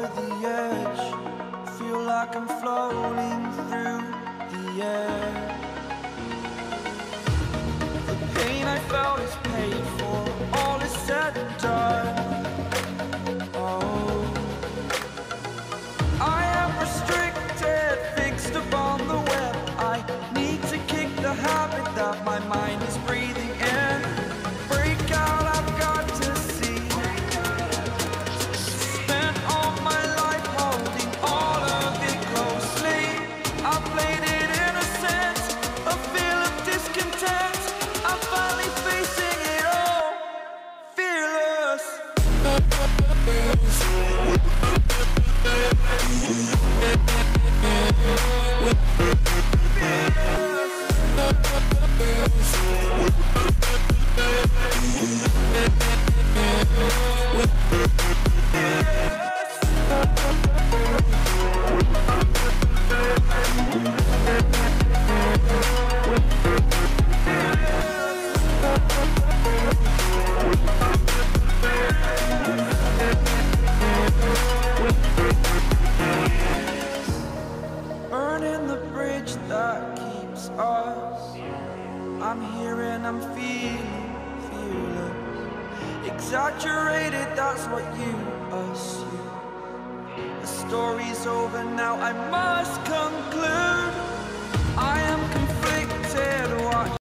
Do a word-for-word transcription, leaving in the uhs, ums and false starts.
over the edge, feel like I'm floating through the air. The pain I felt is paid for, all is said and done. Oh, I am restricted, fixed upon the web. I need to kick the habit that my mind is breathing in. Break out, I've got to see. Spent all my life holding all of it closely. I played it innocent, a feel of discontent. I'm finally facing it all, fearless. Burning the bridge that keeps us. I'm here and I'm feeling fearless. Exaggerated, that's what you assume. The story's over now, I must conclude. I am confused.